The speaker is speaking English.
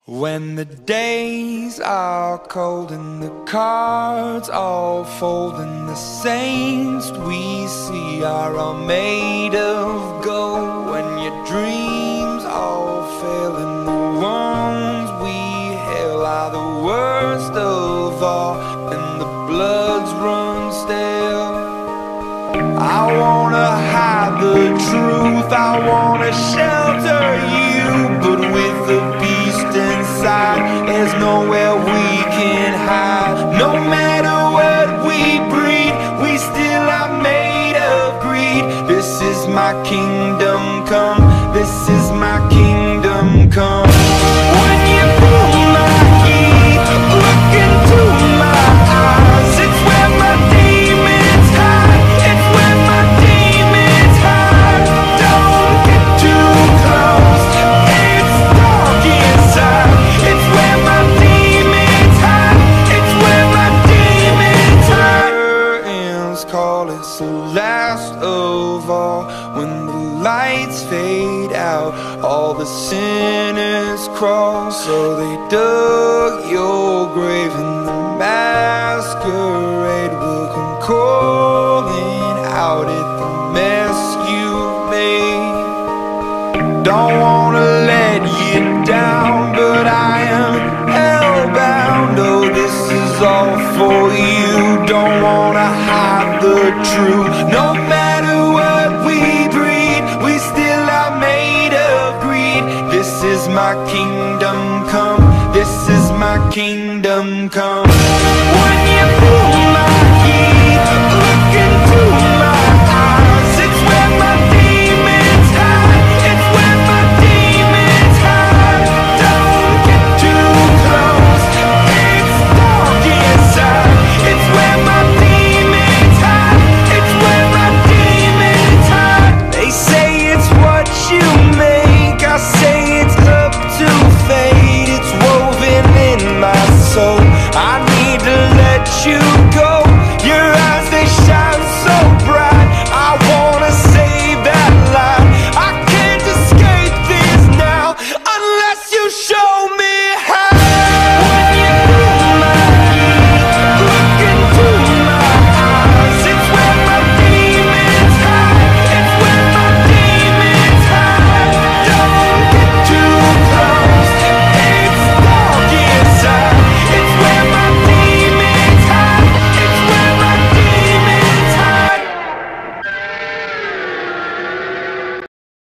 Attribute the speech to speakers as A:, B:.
A: When the days are cold and the cards all fold and the saints we see are all made of gold, when your dreams all fail and the ones we hail are the worst of all and the bloods run stale, I wanna hide the truth, I wanna shelter you, but with the beast inside, there's nowhere we can hide. No matter what we breed, we still are made of greed. This is my kingdom come, this is my kingdom come. When you pull my key, look into my eyes, it's where my demons hide, it's where my demons hide. Don't get too close, it's dark inside, it's where my demons hide, it's where my demons hide. Curtains call, it's the last of all. When the lights fade out, all the sinners crawl. So they dug your grave and the masquerade will come calling out at the mess you made. Don't wanna let you down, but I am hellbound. Oh, this is all for you. Don't wanna hide the truth. No matter what we breed, we still are made of greed. This is my kingdom.